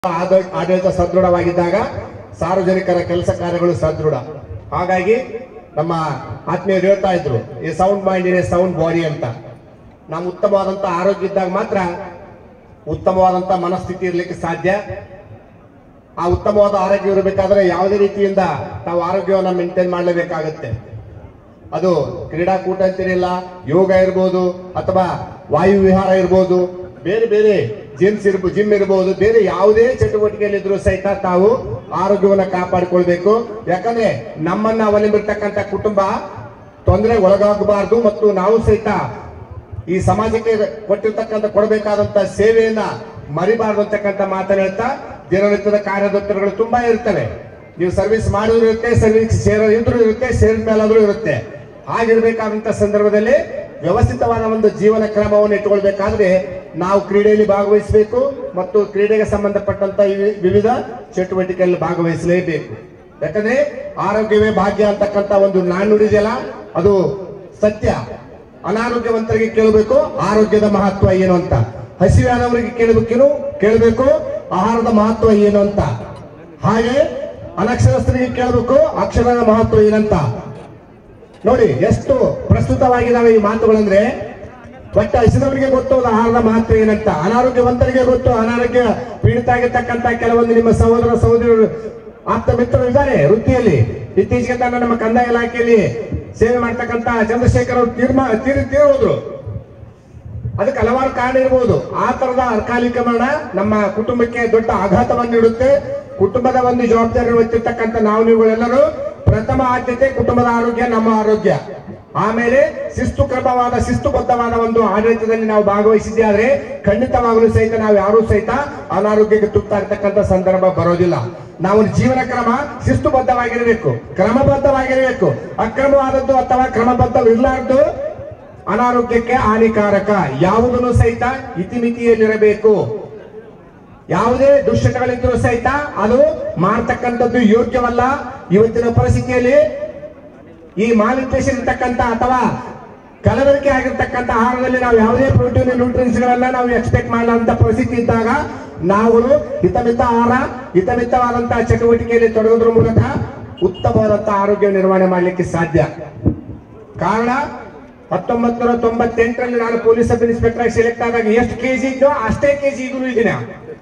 ಆಡಳಿತ ಸದೃಢವಾಗಿದ್ದಾಗ ಸಾರ್ವಜನಿಕರ ಕೆಲಸ ಕಾರ್ಯಗಳು ಸದೃಢ. ಹಾಗಾಗಿ ನಮ್ಮ ಆತ್ಮೀಯರು ಹೇಳ್ತಾ ಇದ್ರು, ಈ sound mind in a sound body ಅಂತ. ನಾವು ಉತ್ತಮವಾದಂತ ಆರೋಗ್ಯ ಇದ್ದಾಗ ಮಾತ್ರ ಉತ್ತಮವಾದಂತ ಮನಸ್ಥಿತಿ ಇರಲಿಕ್ಕೆ ಸಾಧ್ಯ. ಆ ಉತ್ತಮವಾದ ಆರೋಗ್ಯ ಇರಬೇಕಾದ್ರೆ ಯಾವುದೇ ರೀತಿಯಿಂದ ನಾವು ಆರೋಗ್ಯವನ್ನು ಮೇಂಟೈನ್ ಮಾಡಲೇಬೇಕಾಗುತ್ತೆ. ಅದು ಕ್ರೀಡಾಕೂಟ ಅಂತಿರಲಿಲ್ಲ, ಯೋಗ ಇರ್ಬೋದು ಅಥವಾ ವಾಯು ವಿಹಾರ ಇರ್ಬೋದು, ಬೇರೆ ಬೇರೆ ಜಿಮ್ ಇರಬಹುದು, ಬೇರೆ ಯಾವುದೇ ಚಟುವಟಿಕೆಯಲ್ಲಿದ್ರು ಸಹಿತ ತಾವು ಆರೋಗ್ಯವನ್ನು ಕಾಪಾಡಿಕೊಳ್ಬೇಕು. ಯಾಕಂದ್ರೆ ನಮ್ಮನ್ನ ಅವಲಂಬಿರ್ತಕ್ಕಂಥ ಕುಟುಂಬ ತೊಂದರೆಗೆ ಒಳಗಾಗಬಾರದು ಮತ್ತು ನಾವು ಸಹಿತ ಈ ಸಮಾಜಕ್ಕೆ ಕೊಡಬೇಕಾದಂತ ಸೇವೆಯನ್ನ ಮರಿಬಾರ್ದು ಅಂತಕ್ಕಂಥ ಮಾತನ್ನ ಹೇಳ್ತಾ, ದಿನನಿತ್ಯದ ಕಾರ್ಯದತ್ತರಗಳು ತುಂಬಾ ಇರ್ತವೆ. ನೀವು ಸರ್ವಿಸ್ ಮಾಡಿದ್ರು ಇರುತ್ತೆ, ಸರ್ವಿಸ್ ಇದ್ರೂ ಇರುತ್ತೆ, ಸೇರಿದ ಮೇಲಾದ್ರೂ ಇರುತ್ತೆ. ಹಾಗಿರ್ಬೇಕಾದಂತ ಸಂದರ್ಭದಲ್ಲಿ ವ್ಯವಸ್ಥಿತವಾದ ಒಂದು ಜೀವನ ಕ್ರಮವನ್ನು ಇಟ್ಟುಕೊಳ್ಬೇಕಾದ್ರೆ ನಾವು ಕ್ರೀಡೆಯಲ್ಲಿ ಭಾಗವಹಿಸಬೇಕು ಮತ್ತು ಕ್ರೀಡೆಗೆ ಸಂಬಂಧಪಟ್ಟಂತ ವಿವಿಧ ಚಟುವಟಿಕೆಯಲ್ಲಿ ಭಾಗವಹಿಸಲೇಬೇಕು. ಯಾಕಂದ್ರೆ ಆರೋಗ್ಯವೇ ಭಾಗ್ಯ ಅಂತಕ್ಕಂಥ ಒಂದು ನಾಣ್ಣುಡಿ ಇದೆಯಲ್ಲ, ಅದು ಸತ್ಯ. ಅನಾರೋಗ್ಯವಂತರಿಗೆ ಕೇಳಬೇಕು ಆರೋಗ್ಯದ ಮಹತ್ವ ಏನು ಅಂತ, ಹಸಿವಾದವರಿಗೆ ಕೇಳಬೇಕು ಆಹಾರದ ಮಹತ್ವ ಏನು ಅಂತ, ಹಾಗೆ ಅನಕ್ಷರಸ್ಥರಿಗೆ ಕೇಳಬೇಕು ಅಕ್ಷರದ ಮಹತ್ವ ಏನಂತ. ನೋಡಿ ಎಷ್ಟು ಪ್ರಸ್ತುತವಾಗಿದ್ದಾವೆ ಈ ಮಾತುಗಳಂದ್ರೆ, ಬಟ್ ಹಸಿದವರಿಗೆ ಗೊತ್ತು ಆಹಾರದ ಮಹತ್ವ ಏನಂತ, ಅನಾರೋಗ್ಯವಂತರಿಗೆ ಗೊತ್ತು. ಅನಾರೋಗ್ಯ ಪೀಡಿತ ಆಗಿರ್ತಕ್ಕಂಥ ಕೆಲವೊಂದು ನಿಮ್ಮ ಸಹೋದರ ಸಹೋದರರು ಆಪ್ತ ಮಿತ್ರರು ಇದ್ದಾರೆ ವೃತ್ತಿಯಲ್ಲಿ. ಇತ್ತೀಚೆಗೆ ತಾನು ನಮ್ಮ ಕಂದಾಯ ಇಲಾಖೆಯಲ್ಲಿ ಸೇವೆ ಮಾಡ್ತಕ್ಕಂಥ ಚಂದ್ರಶೇಖರ್ ಅವರು ತೀರೋದ್ರು. ಅದಕ್ಕೆ ಹಲವಾರು ಕಾರಣ ಇರಬಹುದು. ಆ ತರದ ಅಕಾಲಿಕ ಮರಣ ನಮ್ಮ ಕುಟುಂಬಕ್ಕೆ ದೊಡ್ಡ ಆಘಾತವನ್ನು ನೀಡುತ್ತೆ. ಕುಟುಂಬದ ಒಂದು ಜವಾಬ್ದಾರಿ ಹೊತ್ತಿರ್ತಕ್ಕಂಥ ನೀವುಗಳೆಲ್ಲರೂ ಪ್ರಥಮ ಆದ್ಯತೆ ಕುಟುಂಬದ ಆರೋಗ್ಯ, ನಮ್ಮ ಆರೋಗ್ಯ. ಆಮೇಲೆ ಶಿಸ್ತುಬದ್ಧವಾದ ಒಂದು ಆಡಳಿತದಲ್ಲಿ ನಾವು ಭಾಗವಹಿಸಿದ್ದೆ ಆದ್ರೆ ಖಂಡಿತವಾಗಲೂ ಸಹಿತ ನಾವು ಯಾರೂ ಸಹಿತ ಅನಾರೋಗ್ಯಕ್ಕೆ ತುತ್ತಾಗ್ತಕ್ಕಂಥ ಸಂದರ್ಭ ಬರೋದಿಲ್ಲ. ನಾವು ಜೀವನ ಕ್ರಮ ಶಿಸ್ತುಬದ್ಧವಾಗಿರಬೇಕು, ಕ್ರಮಬದ್ಧವಾಗಿರಬೇಕು. ಅಕ್ರಮವಾದದ್ದು ಅಥವಾ ಕ್ರಮಬದ್ಧವಿರಲಾರದ್ದು ಅನಾರೋಗ್ಯಕ್ಕೆ ಹಾನಿಕಾರಕ. ಯಾವುದನ್ನು ಸಹಿತ ಇತಿಮಿತಿಯಲ್ಲಿರಬೇಕು. ಯಾವುದೇ ದುಶ್ಚಟಗಳಿದ್ರೂ ಸಹಿತ ಅದು ಮಾಡ್ತಕ್ಕಂಥದ್ದು ಯೋಗ್ಯವಲ್ಲ. ಇವತ್ತಿನ ಪರಿಸ್ಥಿತಿಯಲ್ಲಿ ಈ ಮಾಲ್ನ್ಯೂಟ್ರಿಷನ್ ಇರ್ತಕ್ಕಂಥ ಅಥವಾ ಕಲಬೆರಕೆ ಆಗಿರ್ತಕ್ಕಂಥ ಆಹಾರದಲ್ಲಿ ನಾವು ಯಾವುದೇ ಪ್ರೋಟೀನ್ ನ್ಯೂಟ್ರಿಯನ್ಸ್ ಗಳನ್ನ ನಾವು ಎಕ್ಸ್ಪೆಕ್ಟ್ ಮಾಡಲಾರಂತ ಪರಿಸ್ಥಿತಿ ಇದ್ದಾಗ ನಾವು ಹಿತಮಿತ ಆಹಾರ, ಹಿತಮಿತವಾದಂತಹ ಚಟುವಟಿಕೆಯಲ್ಲಿ ತೊಡಗೋದ್ರ ಮೂಲಕ ಉತ್ತಮವಾದಂತಹ ಆರೋಗ್ಯ ನಿರ್ವಹಣೆ ಮಾಡಲಿಕ್ಕೆ ಸಾಧ್ಯ. ಕಾರಣ 1998ರಲ್ಲಿ ನಾನು ಪೊಲೀಸ್ ಸಬ್ ಇನ್ಸ್ಪೆಕ್ಟರ್ ಆಗಿ ಸೆಲೆಕ್ಟ್ ಆದಾಗ ಎಷ್ಟು ಕೆಜಿ ಇದ್ದೋ ಅಷ್ಟೇ ಕೆಜಿ ಈಗಲೂ ಇದ್ದೀನಿ.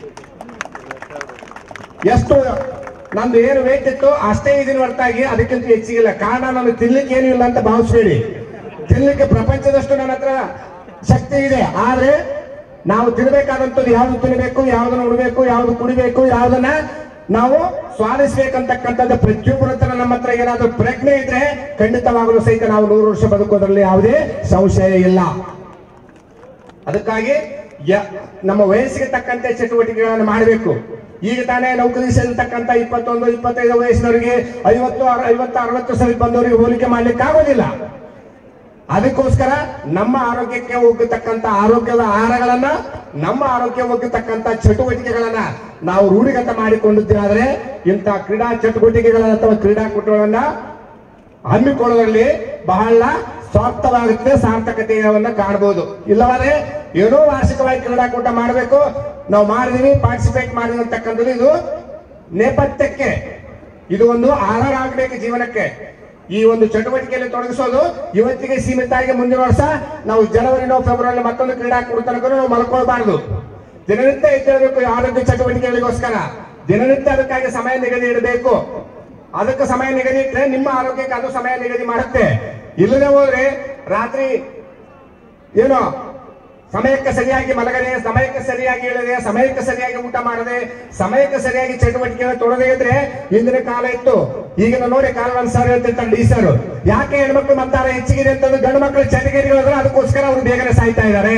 ಎಷ್ಟು ನಂದು ಏನು ವೇಟ್ ಇತ್ತು ಅಷ್ಟೇ ಇದೀನಿ ಹೊರತಾಗಿ ಅದಕ್ಕಿಂತ ಹೆಚ್ಚಿಗಿಲ್ಲ. ಕಾರಣ ನಾನು ತಿನ್ಲಿಕ್ಕೆ ಏನೂ ಇಲ್ಲ ಅಂತ ಭಾವಿಸ್ಬೇಡಿ. ತಿನ್ಲಿಕ್ಕೆ ಪ್ರಪಂಚದಷ್ಟು ನನ್ನ ಹತ್ರ ಶಕ್ತಿ ಇದೆ. ಆದ್ರೆ ನಾವು ತಿನ್ಬೇಕಾದಂಥದ್ದು ಯಾವ್ದು ತಿನ್ನಬೇಕು, ಯಾವ್ದನ್ನ ಉಡಬೇಕು, ಯಾವ್ದು ಕುಡಿಬೇಕು, ಯಾವ್ದನ್ನ ನಾವು ಸ್ವಾದಿಸ್ಬೇಕಂತಕ್ಕಂಥದ್ದು ಪ್ರತಿಯೊಬ್ಬರ ಹತ್ರ ನಮ್ಮ ಹತ್ರ ಏನಾದ್ರೂ ಪ್ರಜ್ಞೆ ಇದ್ರೆ ಖಂಡಿತವಾಗಲೂ ಸಹಿತ ನಾವು 100 ವರ್ಷ ಬದುಕೋದ್ರಲ್ಲಿ ಯಾವುದೇ ಸಂಶಯ ಇಲ್ಲ. ಅದಕ್ಕಾಗಿ ನಮ್ಮ ವಯಸ್ಸಿಗೆ ತಕ್ಕಂತೆ ಚಟುವಟಿಕೆಗಳನ್ನು ಮಾಡಬೇಕು. ಈಗ ತಾನೇ ನೌಕರಿ ಸೇರಿರ್ತಕ್ಕಂಥ 21, 25 ವಯಸ್ಸಿನವರಿಗೆ 50, 60 ಸರಿ ಬಂದವರಿಗೆ ಹೋಲಿಕೆ ಮಾಡ್ಲಿಕ್ಕೆ ಆಗೋದಿಲ್ಲ. ಅದಕ್ಕೋಸ್ಕರ ನಮ್ಮ ಆರೋಗ್ಯಕ್ಕೆ ಹೋಗತಕ್ಕಂಥ ಆರೋಗ್ಯದ ಆಹಾರಗಳನ್ನ, ನಮ್ಮ ಆರೋಗ್ಯ ಹೋಗತಕ್ಕಂಥ ಚಟುವಟಿಕೆಗಳನ್ನ ನಾವು ರೂಢಿಗತ ಮಾಡಿಕೊಂಡಿದ್ದಾದ್ರೆ ಇಂಥ ಕ್ರೀಡಾ ಚಟುವಟಿಕೆಗಳನ್ನ ಅಥವಾ ಕ್ರೀಡಾಕೂಟಗಳನ್ನ ಹಮ್ಮಿಕೊಳ್ಳುವಲ್ಲಿ ಬಹಳ ಸ್ವಾರ್ಥವಾಗುತ್ತೆ, ಸಾರ್ಥಕತೆಯನ್ನ ಕಾಣಬಹುದು. ಇಲ್ಲವಾದ್ರೆ ಏನೋ ವಾರ್ಷಿಕವಾಗಿ ಕ್ರೀಡಾಕೂಟ ಮಾಡಬೇಕು, ನಾವು ಮಾಡಿದೀವಿ, ಪಾರ್ಟಿಸಿಪೇಟ್ ಮಾಡಿದ್ವಿ ಅಂತಕ್ಕಂಥದ್ದು ಇದು ನೇಪಥ್ಯಕ್ಕೆ, ಇದು ಒಂದು ಆಧಾರ ಆಗಬೇಕು ಜೀವನಕ್ಕೆ. ಈ ಒಂದು ಚಟುವಟಿಕೆಯಲ್ಲಿ ತೊಡಗಿಸೋದು ಇವತ್ತಿಗೆ ಸೀಮಿತ ಆಗಿ ಮುಂದಿನ ವರ್ಷ ನಾವು ಜನವರಿನೋ ಫೆಬ್ರವರಿ ಮತ್ತೊಂದು ಕ್ರೀಡಾಕೂಟ ತನಕ ನಾವು ಮಲ್ಕೊಳ್ಬಾರ್ದು. ದಿನನಿತ್ಯ ಎದ್ದೇಳಬೇಕು ಆರೋಗ್ಯ ಚಟುವಟಿಕೆಗಳಿಗೋಸ್ಕರ. ದಿನನಿತ್ಯ ಅದಕ್ಕಾಗಿ ಸಮಯ ನಿಗದಿ ಇಡಬೇಕು. ಅದಕ್ಕೆ ಸಮಯ ನಿಗದಿ ಇಟ್ಟರೆ ನಿಮ್ಮ ಆರೋಗ್ಯಕ್ಕೆ ಅದು ಸಮಯ ನಿಗದಿ ಮಾಡುತ್ತೆ. ಇಲ್ಲದೆ ಹೋದ್ರೆ ರಾತ್ರಿ ಏನೋ ಸಮಯಕ್ಕೆ ಸರಿಯಾಗಿ ಮಲಗದೆ, ಸಮಯಕ್ಕೆ ಸರಿಯಾಗಿ ಹೇಳದೆ, ಸಮಯಕ್ಕೆ ಸರಿಯಾಗಿ ಊಟ ಮಾಡದೆ, ಸಮಯಕ್ಕೆ ಸರಿಯಾಗಿ ಚಟುವಟಿಕೆಯನ್ನು ತೊಡದೇ ಇದ್ರೆ ಹಿಂದಿನ ಕಾಲ ಇತ್ತು. ಈಗಿನ ನೋಡಿ ಕಾಲವನ್ನು ಸರ್ ಹೇಳ್ತಿರ್ತಾರೆ ಡಿ ಸರ್, ಯಾಕೆ ಹೆಣ್ಮಕ್ಳು ಮತ್ತಾರೆ ಹೆಚ್ಚಿಗಿದೆ ಅಂತಂದ್ರೆ ಗಂಡು ಮಕ್ಕಳು ಚಟುವಟಿಕೆಗಳು ಅದಕ್ಕೋಸ್ಕರ ಅವರು ಬೇಗನೆ ಸಾಯ್ತಾ ಇದ್ದಾರೆ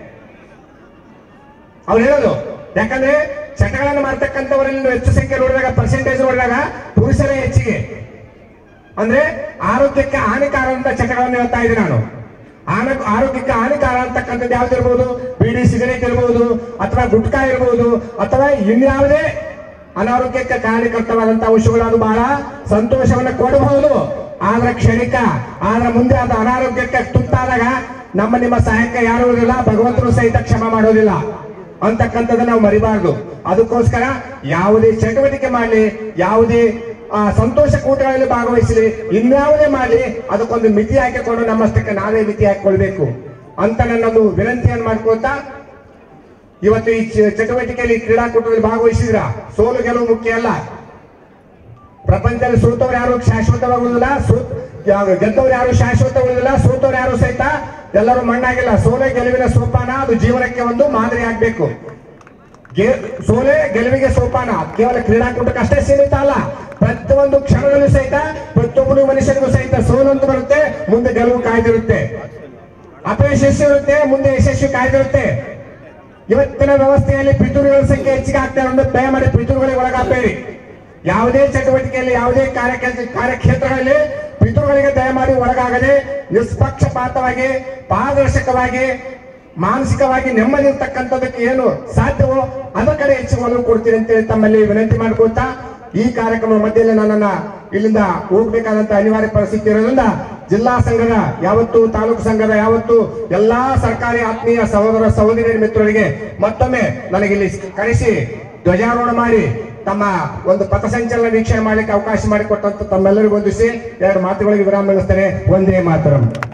ಅವ್ರು ಹೇಳೋದು. ಯಾಕಂದ್ರೆ ಚಟಗಳನ್ನು ಮಾಡ್ತಕ್ಕಂಥವರಲ್ಲಿ ಹೆಚ್ಚು ಸಂಖ್ಯೆ ನೋಡಿದಾಗ, ಪರ್ಸೆಂಟೇಜ್ ನೋಡಿದಾಗ ಪುರುಷರೇ ಹೆಚ್ಚಿಗೆ. ಅಂದ್ರೆ ಆರೋಗ್ಯಕ್ಕೆ ಹಾನಿಕಾರ ಅಂತ ಚಟಗಳನ್ನು ಹೇಳ್ತಾ ಇದ್ದೀನಿ ನಾನು. ಆರೋಗ್ಯಕ್ಕೆ ಹಾನಿಕಾರ ಅಂತಕ್ಕಂಥದ್ದು ಯಾವ್ದಿರ್ಬೋದು, ಬೀಡಿ ಸಿಗರೇಟ್ ಇರ್ಬೋದು, ಅಥವಾ ಗುಟ್ಕಾ ಇರ್ಬೋದು, ಅಥವಾ ಇನ್ಯಾವುದೇ ಅನಾರೋಗ್ಯಕ್ಕೆ ಕಾರಣಕರ್ತವಾದಂತಹ ಅಂಶಗಳು. ಅದು ಬಹಳ ಸಂತೋಷವನ್ನ ಕೊಡಬಹುದು, ಆದ್ರೆ ಕ್ಷಣಿಕ. ಆದ್ರೆ ಮುಂದೆ ಅದು ಅನಾರೋಗ್ಯಕ್ಕೆ ತುತ್ತಾದಾಗ ನಮ್ಮ ನಿಮ್ಮ ಸಹಾಯಕ್ಕೆ ಯಾರು ಇರೋದಿಲ್ಲ, ಭಗವಂತರು ಸಹಿತ ಕ್ಷಮ ಮಾಡೋದಿಲ್ಲ. ಅಂತಕ್ಕಂಥದ್ದನ್ನ ನಾವು ಮರಿಬಾರ್ದು. ಅದಕ್ಕೋಸ್ಕರ ಯಾವುದೇ ಚಟುವಟಿಕೆ ಮಾಡಲಿ, ಯಾವುದೇ ಸಂತೋಷ ಕೂಟಗಳಲ್ಲಿ ಭಾಗವಹಿಸಲಿ, ಇನ್ಯಾವುದೇ ಮಾಡಲಿ, ಅದಕ್ಕೊಂದು ಮಿತಿ ಹಾಕಿಕೊಂಡು ನಮ್ಮಷ್ಟಕ್ಕೆ ನಾವೇ ಮಿತಿ ಹಾಕಿಕೊಳ್ಬೇಕು ಅಂತ ನನ್ನೊಂದು ವಿನಂತಿಯನ್ನು ಮಾಡ್ಕೊಳ್ತಾ, ಇವತ್ತು ಈ ಚಟುವಟಿಕೆಯಲ್ಲಿ ಕ್ರೀಡಾಕೂಟದಲ್ಲಿ ಭಾಗವಹಿಸಿದ್ರ ಸೋಲು ಗೆಲುವು ಮುಖ್ಯ ಅಲ್ಲ. ಪ್ರಪಂಚದಲ್ಲಿ ಸೋತವ್ರು ಯಾರು ಶಾಶ್ವತವಾಗುವುದಿಲ್ಲ, ಗೆದ್ದವ್ರು ಯಾರು ಶಾಶ್ವತವಾಗುವುದಿಲ್ಲ, ಸೋತವ್ರು ಯಾರು ಸಹಿತ ಎಲ್ಲರೂ ಮಣ್ಣಾಗಿಲ್ಲ. ಸೋಲೆ ಗೆಲುವಿನ ಸೋಪಾನ, ಅದು ಜೀವನಕ್ಕೆ ಒಂದು ಮಾದರಿ ಆಗ್ಬೇಕು. ಸೋಲೆ ಗೆಲುವಿಗೆ ಸೋಪಾನ ಕೇವಲ ಕ್ರೀಡಾಕೂಟಕ್ಕೆ ಅಷ್ಟೇ ಸೀಮಿತ ಅಲ್ಲ. ಪ್ರತಿಯೊಂದು ಕ್ಷಣದಲ್ಲೂ ಸಹಿತ ಪ್ರತಿಯೊಬ್ಬರು ಮನುಷ್ಯರಿಗೂ ಸಹಿತ ಸೋಲಂತ ಬರುತ್ತೆ, ಮುಂದೆ ಗೆಲುವು ಕಾಯ್ದಿರುತ್ತೆ. ಅಪಯಶಸ್ಸು ಇರುತ್ತೆ, ಮುಂದೆ ಯಶಸ್ವಿ ಕಾಯ್ದಿರುತ್ತೆ. ಇವತ್ತಿನ ವ್ಯವಸ್ಥೆಯಲ್ಲಿ ಪಿತೂರುಗಳ ಸಂಖ್ಯೆ ಹೆಚ್ಚಿಗೆ ಆಗ್ತಾ ಇರೋದು ದಯಮಾಡಿ ಪಿತೂರುಗಳಿಗೆ ಒಳಗಾಗಬೇಡಿ. ಯಾವುದೇ ಚಟುವಟಿಕೆಯಲ್ಲಿ, ಯಾವುದೇ ಕಾರ್ಯಕ್ಷೇತ್ರಗಳಲ್ಲಿ ಪಿತೂರುಗಳಿಗೆ ದಯಮಾಡಿ ಒಳಗಾಗದೆ ನಿಷ್ಪಕ್ಷಪಾತವಾಗಿ, ಪಾರದರ್ಶಕವಾಗಿ, ಮಾನಸಿಕವಾಗಿ ನೆಮ್ಮದಿ ಇರ್ತಕ್ಕಂಥದಕ್ಕೆ ಏನು ಸಾಧ್ಯವೋ ಅದರ ಕಡೆ ಹೆಚ್ಚು ಒಲವು ಕೊಡ್ತೀನಿ ಅಂತೇಳಿ ತಮ್ಮಲ್ಲಿ ವಿನಂತಿ ಮಾಡ್ಕೊಳ್ತಾ, ಈ ಕಾರ್ಯಕ್ರಮ ಮಧ್ಯದಲ್ಲಿ ನನ್ನನ್ನ ಇಲ್ಲಿಂದ ಹೋಗ್ಬೇಕಾದಂತ ಅನಿವಾರ್ಯ ಪರಿಸ್ಥಿತಿ ಇರೋದ್ರಿಂದ ಜಿಲ್ಲಾ ಸಂಘದ ಯಾವತ್ತು, ತಾಲೂಕು ಸಂಘದ ಯಾವತ್ತು ಎಲ್ಲಾ ಸರ್ಕಾರಿ ಆತ್ಮೀಯ ಸಹೋದರ ಸಹೋದರಿ ಮಿತ್ರರಿಗೆ ಮತ್ತೊಮ್ಮೆ ನನಗೆ ಇಲ್ಲಿ ಕರೆಸಿ ಧ್ವಜಾರೋಹಣ ಮಾಡಿ ತಮ್ಮ ಒಂದು ಪಥಸಂಚಲನ ವೀಕ್ಷಣೆ ಮಾಡಲಿಕ್ಕೆ ಅವಕಾಶ ಮಾಡಿಕೊಟ್ಟಂತ ತಮ್ಮೆಲ್ಲರಿಗೂ ವಂದಿಸಿ 2 ಮಾತುಗಳಿಗೆ ವಿರಾಮ ನಿಲ್ಲಿಸ್ತೇನೆ. ಒಂದೇ ಮಾತರಂ.